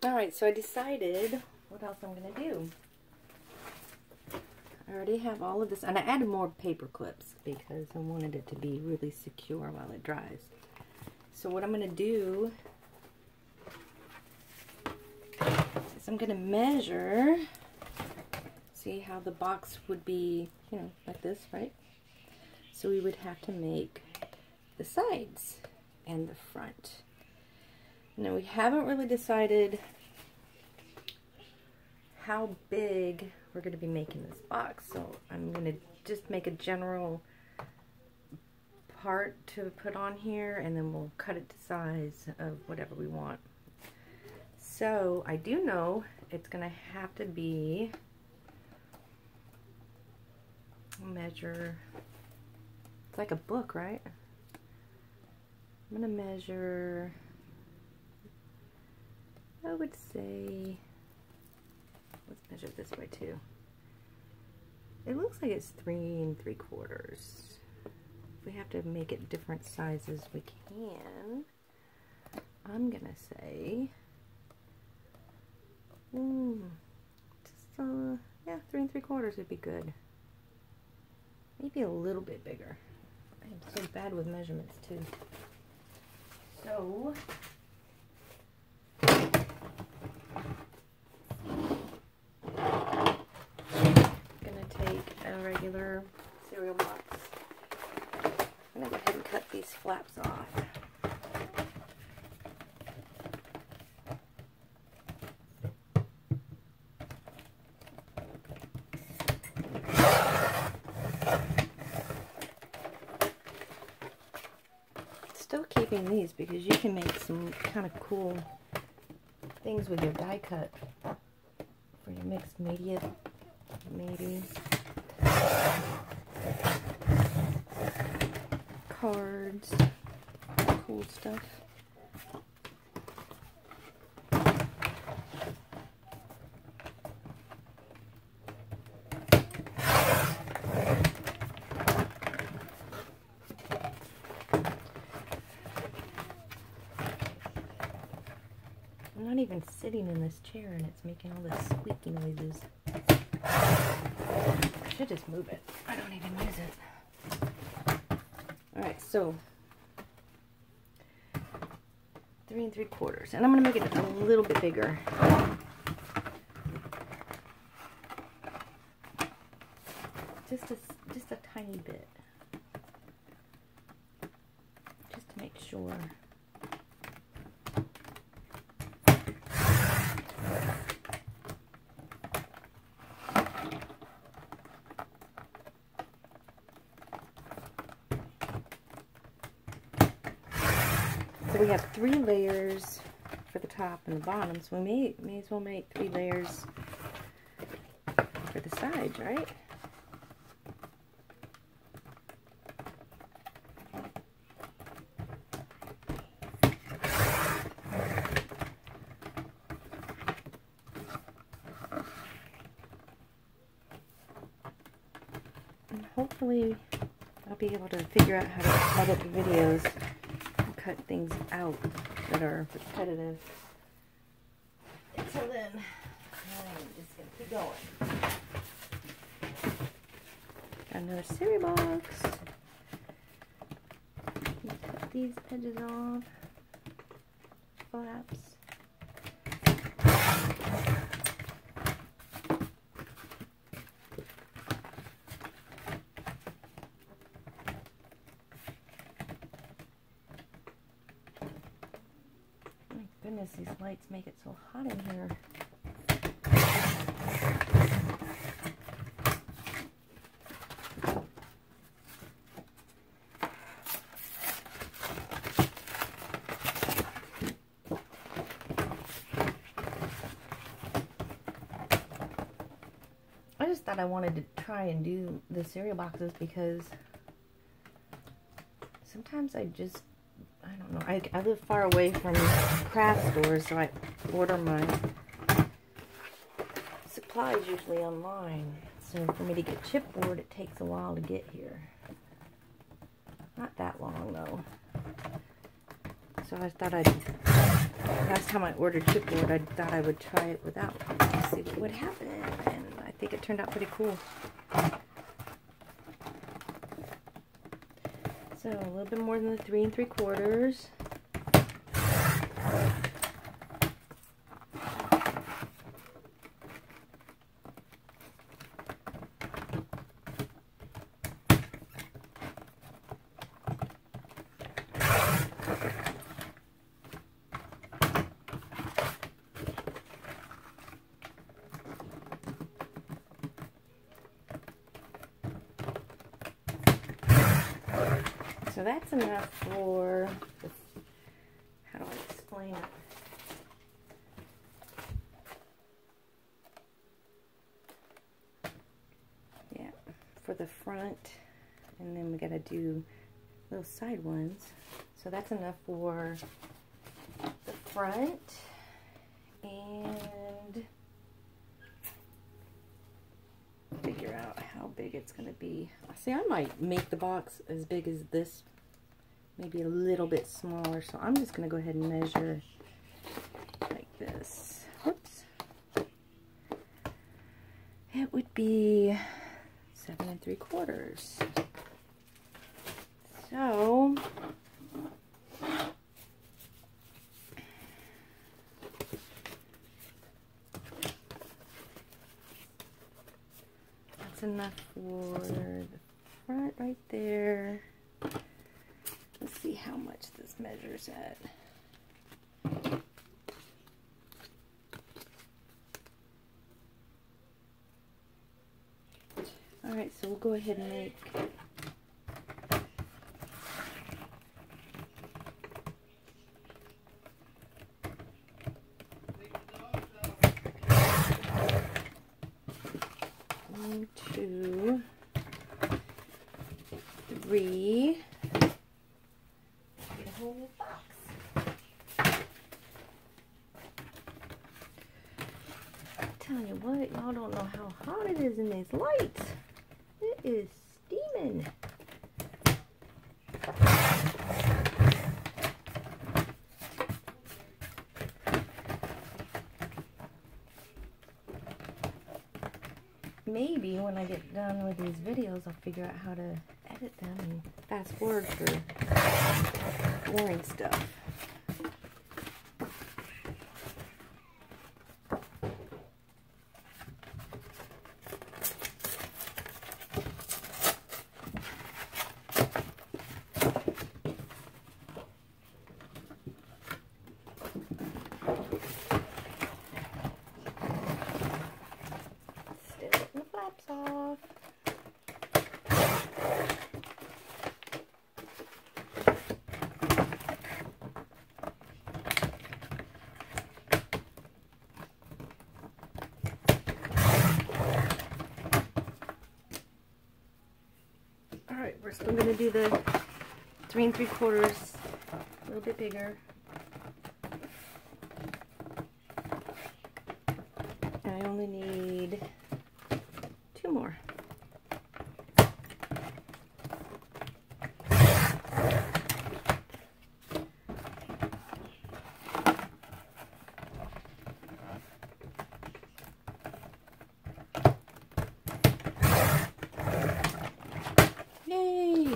Alright, so I decided what else I'm going to do. I already have all of this, and I added more paper clips because I wanted it to be really secure while it dries. So what I'm going to do is I'm going to measure, see how the box would be, you know, like this, right? So we would have to make the sides and the front. Now we haven't really decided how big we're going to be making this box, so I'm going to just make a general part to put on here, and then we'll cut it to size of whatever we want. So I do know it's going to have to be, measure, it's like a book, right? I'm going to measure, I would say, let's measure it this way too. It looks like it's 3 3/4. If we have to make it different sizes, we can. I'm gonna say, yeah, 3 3/4 would be good. Maybe a little bit bigger. I'm so bad with measurements too. So, regular cereal box. I'm going to go ahead and cut these flaps off. Still keeping these because you can make some kind of cool things with your die cut for your mixed media, maybe. Cards, cool stuff. I'm not even sitting in this chair and it's making all this squeaky noises. I should just move it. I don't even use it. Alright, so 3 3/4, and I'm going to make it a little bit bigger. Just a tiny bit. Just to make sure. So we have 3 layers for the top and the bottom, so we may as well make 3 layers for the sides, right? And hopefully I'll be able to figure out how to edit the videos and cut things out that are repetitive. Until then, I'm just going to keep going. Got another cereal box. Cut these edges off. Flaps. Goodness, these lights make it so hot in here. I just thought I wanted to try and do the cereal boxes because sometimes I don't know, I live far away from craft stores, so I order my supplies usually online. So for me to get chipboard, it takes a while to get here. Not that long though. So I thought last time I ordered chipboard, I thought I would try it without, see what would happen, and I think it turned out pretty cool. So a little bit more than the 3 3/4. So that's enough for, how do I explain it? Yeah, for the front, and then we gotta do little side ones. So that's enough for the front, and figure out how big it's gonna be. See, I might make the box as big as this, maybe a little bit smaller. So I'm just gonna go ahead and measure like this. Whoops. It would be 7 3/4. So that's enough for the front right there. Let's see how much this measures at. Alright, so we'll go ahead and make one, 2, 3. The whole box. I'm telling you what, y'all don't know how hot it is in these lights. It is steaming. Maybe when I get done with these videos, I'll figure out how to edit them and fast forward for boring stuff. Off. Alright, we're still going to do the 3 3/4, a little bit bigger. And I only need 2 more. Yay!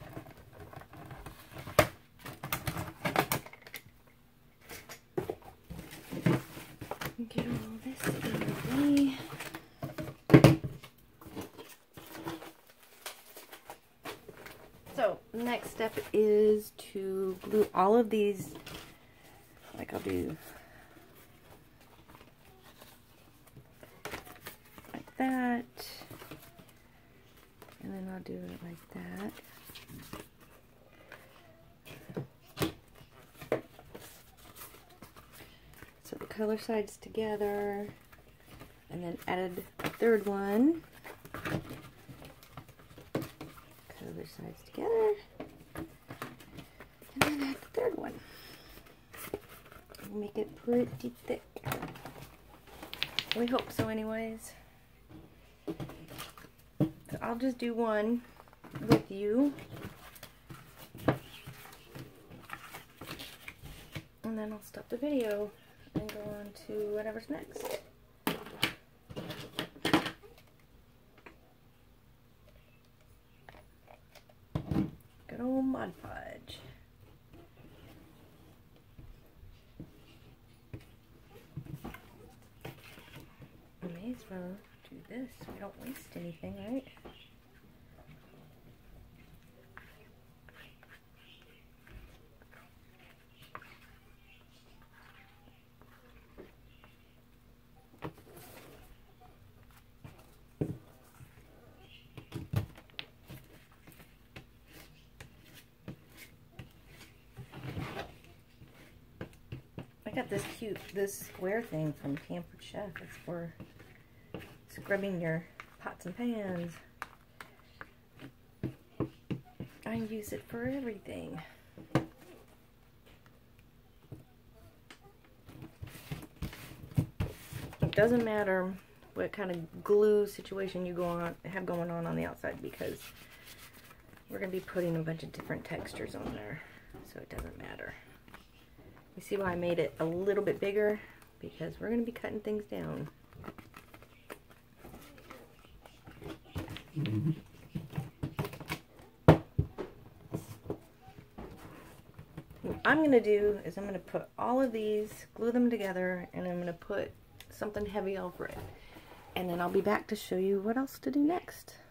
Get all this out of the way. So, next step is to glue all of these, like I'll do like that, and then I'll do it like that. So the color sides together, and then added a third one. Color sides together, and then add the third one. We'll make it pretty thick. We hope so anyways. So I'll just do one with you. and then I'll stop the video and go on to whatever's next. Good old Mod Podge. May as well do this so we don't waste anything, right? I got this square thing from Pampered Chef. It's for scrubbing your pots and pans. I use it for everything. It doesn't matter what kind of glue situation you have going on the outside, because we're going to be putting a bunch of different textures on there, so it doesn't matter. You see why I made it a little bit bigger? Because we're going to be cutting things down. What I'm going to do is I'm going to put all of these, glue them together, and I'm going to put something heavy over it. And then I'll be back to show you what else to do next.